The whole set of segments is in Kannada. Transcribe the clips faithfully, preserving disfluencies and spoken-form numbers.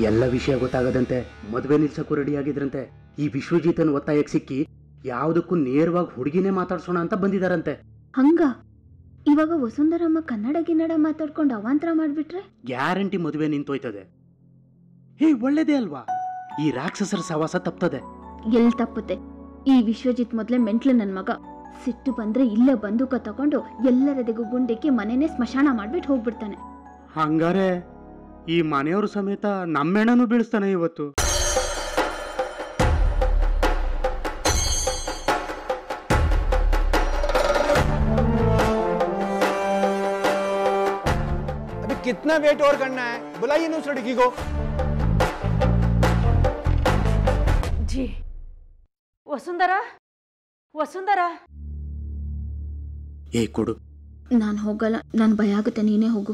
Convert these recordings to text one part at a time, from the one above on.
ಎಲ್ಲ ವಿಷಯ ಗೊತ್ತಾಗದಂತೆ ಮದುವೆ ನಿಲ್ಸಕ್ಕೂ ರೆಡಿ ಆಗಿದ್ರಂತೆ. ಈ ವಿಶ್ವಜಿತನ ಒತ್ತಾಯಕ್ಕೆ ಸಿಕ್ಕಿ ಯಾವುದಕ್ಕೂ ನೇರವಾಗಿ ಹುಡುಗಿನೇ ಮಾತಾಡ್ಸೋಣ ಅಂತ ಬಂದಿದಾರಂತೆ. ಹಂಗ ಇವಾಗ ವಸುಂಧರಮ್ಮ ಕನ್ನಡ ಗಿನ್ನಡ ಮಾತಾಡ್ಕೊಂಡು ಅವಾಂತರ ಮಾಡ್ಬಿಟ್ರೆ ಗ್ಯಾರಂಟಿ ಮದುವೆ ನಿಂತೋಯ್ತದೆ. ಹೇ ಒಳ್ಳೇದೇ ಅಲ್ವಾ? ಈ ರಾಕ್ಷಸರ ಸವಾಸ ತಪ್ತದೆ. ಎಲ್ ತಪ್ಪುತ್ತೆ? ಈ ವಿಶ್ವಜಿತ್ ಮೊದ್ಲೇ ಮೆಂಟ್ಲು ನನ್ ಮಗ. ಸಿಟ್ಟು ಬಂದ್ರೆ ಇಲ್ಲ ಬಂದೂಕ ತಗೊಂಡು ಎಲ್ಲರದೆಗೂ ಗುಂಡಿಕ್ಕಿ ಮನೆನೇ ಸ್ಮಶಾನ ಮಾಡ್ಬಿಟ್ಟು ಹೋಗ್ಬಿಡ್ತಾನೆ. ಹಂಗಾರೆ ಈ ಮನೆಯವರು ಸಮೇತ ನಮ್ಮೆಣ್ಣನೂ ಬೀಳಿಸ್ತಾನೆ ಇವತ್ತು. अभी कितना वेट और करना है? बुलाइए ना उस लड़की को। जी वसुंधरा, वसुंधरा ಏ ಕೊಡು. ನಾನು ಹೋಗಲ್ಲ, ನನ್ ಭಯ ಆಗುತ್ತೆ, ನೀನೇ ಹೋಗು.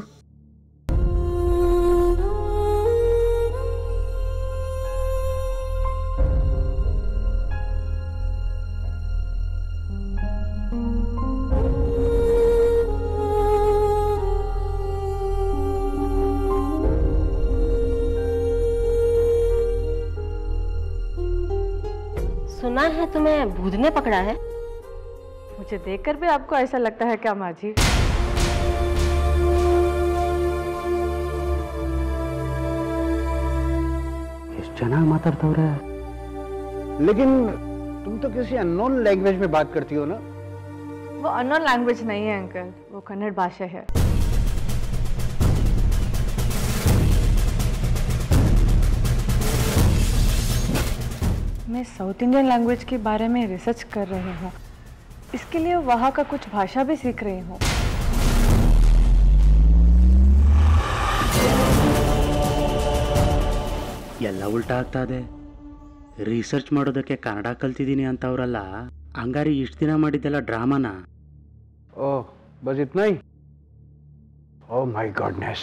सुना है तुम्हें भूत ने पकड़ा है। मुझे देखकर भी आपको ऐसा लगता है क्या माँ जी? ಎಷ್ಟು ಚೆನ್ನಾಗಿ ಮಾತಾಡ್ತವ್ರೆ. लेकिन तुम तो किसी अननोन लैंग्वेज में बात करती हो ना? वो अननोन लैंग्वेज नहीं है अंकल, वो कन्नड़ भाषा है। मैं साउथ इंडियन लैंग्वेज के बारे में रिसर्च कर रही हूँ, इसके लिए वहाँ का कुछ भाषा भी सीख रही हूँ। ಎಲ್ಲ ಉಲ್ಟಾ ಆಗ್ತಾ ಇದೆ. ರಿಸರ್ಚ್ ಮಾಡೋದಕ್ಕೆ ಕನ್ನಡ ಕಲ್ತಿದ್ದೀನಿ ಅಂತವ್ರಲ್ಲ, ಹಂಗಾರಿ ಇಷ್ಟು ದಿನ ಮಾಡಿದ್ದೆಲ್ಲ ಡ್ರಾಮಾನ? ओह बस इतना ही? Oh my goodness.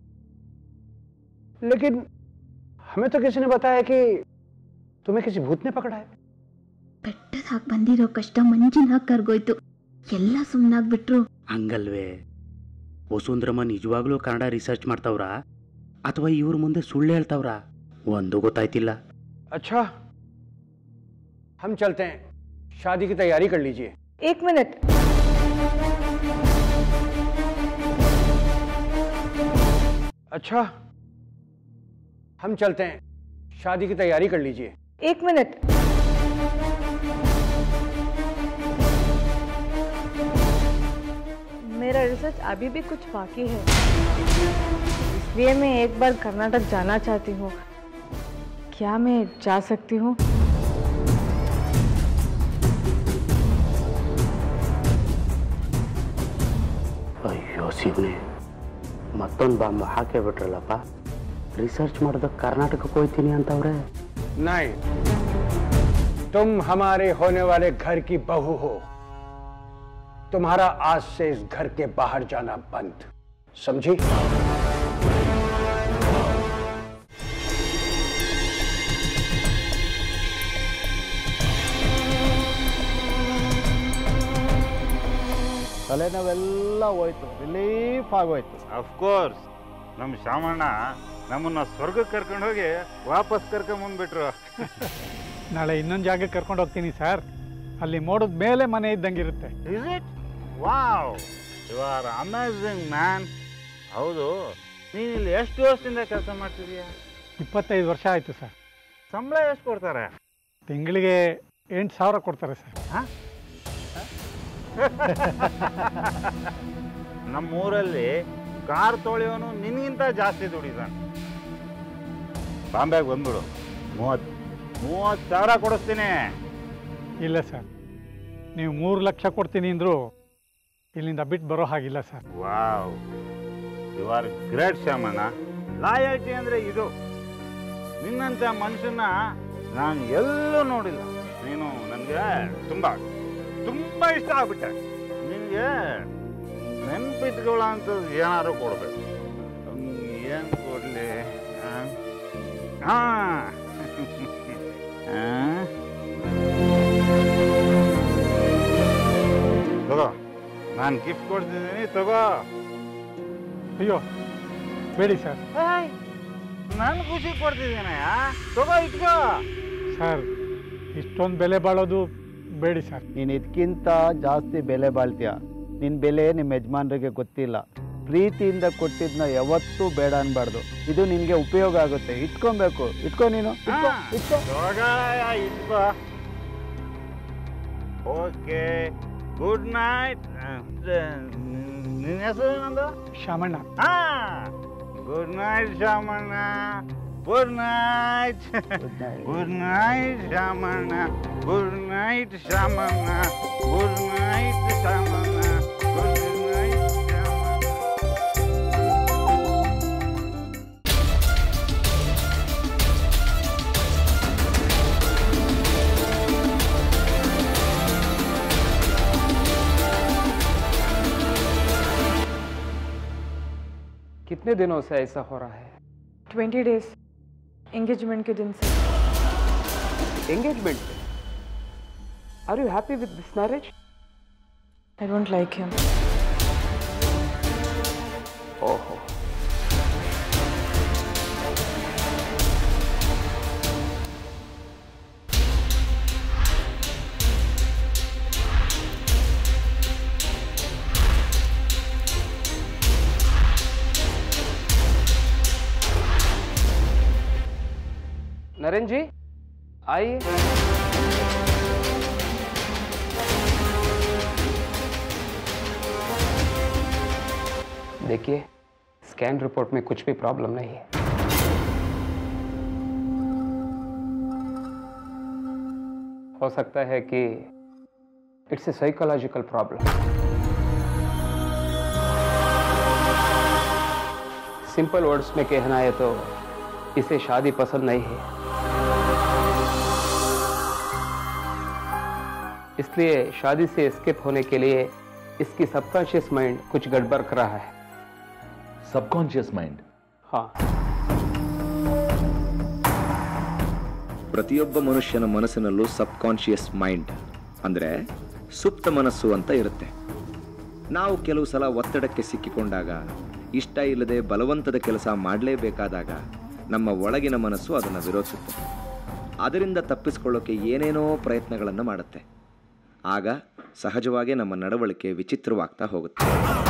लेकिन हमें तो किसी ने बताया कि तुम्हें किसी भूत ने पकड़ा है। ಬೆಟ್ಟದ ಹಾಕಿ ಬಂದಿರೋ ಕಷ್ಟ ಮಂಜಿನ ಹಾಕಿ ಕರ್ಗೋಯ್ತು. ಎಲ್ಲ ಸುಮ್ಮನಾಗ್ಬಿಟ್ರು. ಹಂಗಲ್ವೇ? ವಸುಂಧರಮ್ಮ ನಿಜವಾಗ್ಲೂ ಕನ್ನಡ ರಿಸರ್ಚ್ ಮಾಡ್ತಾವ್ರ ಅಥವಾ ಇವ್ರ ಮುಂದೆ ಸುಳ್ಳು ಹೇಳ್ತಾವ್ರ? ಒಂದು ಗೊತ್ತಾಯ್ತಿಲ್ಲ. अच्छा हम चलते हैं, शादी की तैयारी कर लीजिए। एक मिनट, अच्छा हम चलते हैं, शादी की तैयारी कर लीजिए। एक मिनट, मेरा रिसर्च अभी भी कुछ बाकी है, इसलिए मैं एक बार कर्नाटक जाना चाहती हूँ। क्या मैं जा सकती हूँ? ಅಯ್ಯೋ ಶಿವನೇ, ಮತ್ತೊಂದು ಬಾಂಬ್ ಹಾಕೇ ಬಿಟ್ರಲ್ಲಪ್ಪ. ರಿಸರ್ಚ್ ಮಾಡೋದಕ್ಕೆ ಕರ್ನಾಟಕಕ್ಕೆ ಹೋಗ್ತೀನಿ ಅಂತವ್ರೆ. नहीं, तुम हमारे होने वाले घर की बहू हो। तुम्हारा आज से इस घर के बाहर जाना बंद, समझी? ತಲೆನೋವೆಲ್ಲ ಹೋಯ್ತು, ರಿಲೀಫ್ ಆಗೋಯ್ತು. ಅಫ್ಕೋರ್ಸ್ ನಮ್ಮ ಶಾಮಣ್ಣ ನಮ್ಮನ್ನ ಸ್ವರ್ಗಕ್ಕೆ ಕರ್ಕೊಂಡು ಹೋಗಿ ವಾಪಸ್ ಕರ್ಕೊಂಡ್ ಬಂದ್ಬಿಟ್ರು. ನಾಳೆ ಇನ್ನೊಂದು ಜಾಗಕ್ಕೆ ಕರ್ಕೊಂಡು ಹೋಗ್ತೀನಿ ಸರ್. ಅಲ್ಲಿ ಮೋಡದ ಮೇಲೆ ಮನೆ ಇದ್ದಂಗಿರುತ್ತೆ. Is it? Wow, you are amazing man. ಹೌದು, ನೀನು ಇಲ್ಲಿ ಎಷ್ಟು ವರ್ಷದಿಂದ ಕೆಲಸ ಮಾಡ್ತಿದೀಯ? ಇಪ್ಪತ್ತೈದು ವರ್ಷ ಆಯಿತು ಸರ್. ಸಂಬಳ ಎಷ್ಟು ಕೊಡ್ತಾರೆ? ತಿಂಗಳಿಗೆ ಎಂಟು ಸಾವಿರ ಕೊಡ್ತಾರೆ ಸರ್. ನಮ್ಮೂರಲ್ಲಿ ಕಾರ್ ತೊಳೆಯೋನು ನಿನ್ಗಿಂತ ಜಾಸ್ತಿ ದುಡಿದಾನೆ. ಬಾಂಬೆಗೆ ಬಂದ್ಬಿಡು, ಮೂವತ್ತು ಮೂವತ್ತು ಸಾವಿರ ಕೊಡಿಸ್ತೀನಿ. ಇಲ್ಲ ಸರ್, ನೀವು ಮೂರು ಲಕ್ಷ ಕೊಡ್ತೀನಿ ಅಂದರೂ ಇಲ್ಲಿಂದ ಬಿಟ್ಟು ಬರೋ ಹಾಗಿಲ್ಲ sir. Wow, you are great Shamanna. Loyalty ಅಂದರೆ ಇದು. ನಿನ್ನಂಥ ಮನುಷ್ಯನ ನಾನು ಎಲ್ಲೂ ನೋಡಿಲ್ಲ. ನೀನು ನನಗೆ ತುಂಬ ತುಂಬ ಇಷ್ಟ ಆಗ್ಬಿಟ್ಟೆ. ನಿನಗೆ ನೆನಪಿಟ್ಕೊಳ್ಳೋ ಅಂಥದ್ದು ಏನಾದ್ರು ಕೊಡಬೇಕು. ಏನು ಕೊಡಲಿ? ಹಾಂ ತಗೋ, ನಾನು ಗಿಫ್ಟ್ ಕೊಡ್ತಿದ್ದೀನಿ, ತಗೋ. ಅಯ್ಯೋ ಬೇಡಿ ಸರ್. ನಾನು ಖುಷಿ ಕೊಡ್ತಿದ್ದೀನಯ್ಯ, ತಗೋ ಇಟ್ಕೋ. ಸರ್ ಇಷ್ಟೊಂದು ಬೆಲೆ ಬಾಳೋದು ಬೇಡಿ ಸರ್. ನೀನು ಇದಕ್ಕಿಂತ ಜಾಸ್ತಿ ಬೆಲೆ ಬಾಳ್ತೀಯ. ನಿನ್ನ ಬೆಲೆ ನಿಮ್ಮ ಯಜಮಾನ್ರಿಗೆ ಗೊತ್ತಿಲ್ಲ. ಪ್ರೀತಿಯಿಂದ ಕೊಟ್ಟಿದ್ನ ಯಾವತ್ತೂ ಬೇಡ ಅನ್ಬಾರ್ದು. ಇದು ನಿನಗೆ ಉಪಯೋಗ ಆಗುತ್ತೆ. ಇಟ್ಕೊಬೇಕು. ಇಟ್ಕೋ ನೀನು. ಇಟ್ಕೋ ಇಟ್ಕೋ ತಗೋಯ್ಯ, ಇಟ್ಕೋ. Okay, good night. ನಿನ್ನ ಹೆಸರು ಏನಂದು? ಶಾಮಣ್ಣ. ಹಾ, good night Shamanna. Good night. Good night Shamanna. Good night Shamanna. Good night Shamanna. Good night Shamanna. कितने दिनों से ऐसा हो रहा है? ट्वेंटी डेज एंगेजमेंट के दिन से. Engagement? Are you happy with this marriage? I don't like him. ओहो. नरेन जी आइए. देखिए, स्कैन रिपोर्ट में कुछ भी प्रॉब्लम नहीं है. हो सकता है कि it's a psychological problem. Simple words में कहना है तो इसे शादी पसंद नहीं है, इसलिए शादी से एस्केप होने के लिए इसकी सबकॉन्शियस माइंड कुछ गड़बड़ कर रहा है. Subconscious mind? हाँ. ಪ್ರತಿಯೊಬ್ಬ ಮನುಷ್ಯನ ಮನಸ್ಸಿನಲ್ಲೂ ಸಬ್ಕಾನ್ಷಿಯಸ್ ಮೈಂಡ್ ಅಂದರೆ ಸುಪ್ತ ಮನಸ್ಸು ಅಂತ ಇರುತ್ತೆ. ನಾವು ಕೆಲವು ಸಲ ಒತ್ತಡಕ್ಕೆ ಸಿಕ್ಕಿಕೊಂಡಾಗ, ಇಷ್ಟ ಇಲ್ಲದೆ ಬಲವಂತದ ಕೆಲಸ ಮಾಡಲೇಬೇಕಾದಾಗ ನಮ್ಮ ಒಳಗಿನ ಮನಸ್ಸು ಅದನ್ನು ವಿರೋಧಿಸುತ್ತೆ. ಅದರಿಂದ ತಪ್ಪಿಸಿಕೊಳ್ಳೋಕೆ ಏನೇನೋ ಪ್ರಯತ್ನಗಳನ್ನು ಮಾಡುತ್ತೆ. ಆಗ ಸಹಜವಾಗಿ ನಮ್ಮ ನಡವಳಿಕೆ ವಿಚಿತ್ರವಾಗ್ತಾ ಹೋಗುತ್ತೆ.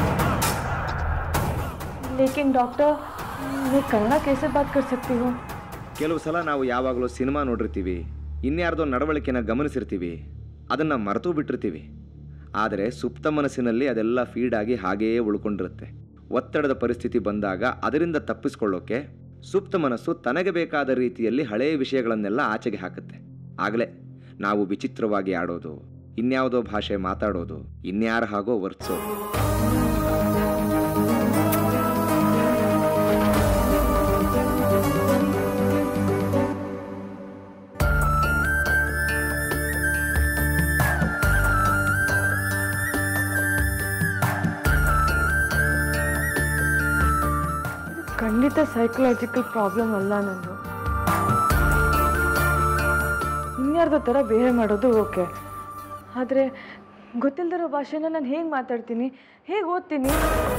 लेकिन डॉक्टर, मैं कन्नड़ कैसे बात कर सकती हूँ? ಕೆಲವು ಸಲ ನಾವು ಯಾವಾಗಲೂ ಸಿನಿಮಾ ನೋಡಿರ್ತೀವಿ, ಇನ್ಯಾರ್ದೋ ನಡವಳಿಕೆನ ಗಮನಿಸಿರ್ತೀವಿ, ಅದನ್ನು ಮರೆತು ಬಿಟ್ಟಿರ್ತೀವಿ. ಆದರೆ ಸುಪ್ತ ಮನಸ್ಸಿನಲ್ಲಿ ಅದೆಲ್ಲ ಫೀಡ್ ಆಗಿ ಹಾಗೆಯೇ ಉಳ್ಕೊಂಡಿರುತ್ತೆ. ಒತ್ತಡದ ಪರಿಸ್ಥಿತಿ ಬಂದಾಗ ಅದರಿಂದ ತಪ್ಪಿಸ್ಕೊಳ್ಳೋಕೆ ಸುಪ್ತ ಮನಸ್ಸು ತನಗೆ ಬೇಕಾದ ರೀತಿಯಲ್ಲಿ ಹಳೆಯ ವಿಷಯಗಳನ್ನೆಲ್ಲ ಆಚೆಗೆ ಹಾಕುತ್ತೆ. ಆಗಲೇ ನಾವು ವಿಚಿತ್ರವಾಗಿ ಆಡೋದು, ಇನ್ಯಾವುದೋ ಭಾಷೆ ಮಾತಾಡೋದು, ಇನ್ಯಾರ ಹಾಗೋ ವರ್ತಿಸೋದು. ಖಂಡಿತ ಸೈಕಲಾಜಿಕಲ್ ಪ್ರಾಬ್ಲಮ್ ಅಲ್ಲ ನಂದು. ಇನ್ಯಾರ್ದೋ ಥರ ಬಿಹೇವ್ ಮಾಡೋದು ಓಕೆ, ಆದರೆ ಗೊತ್ತಿಲ್ಲದಿರೋ ಭಾಷೆನ ನಾನು ಹೇಗೆ ಮಾತಾಡ್ತೀನಿ, ಹೇಗೆ ಓದ್ತೀನಿ?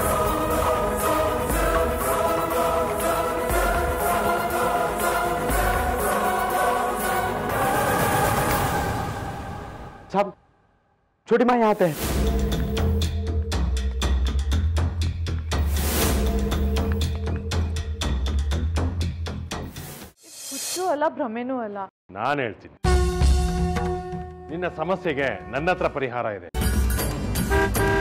साहब, छोटी माँ यहाँ पे है. ಹುಚ್ಚು ಅಲ್ಲ, ಭ್ರಮೆನೂ ಅಲ್ಲ. ನಾನು ಹೇಳ್ತೀನಿ, ನಿನ್ನ ಸಮಸ್ಯೆಗೆ ನನ್ನ ಹತ್ರ ಪರಿಹಾರ ಇದೆ.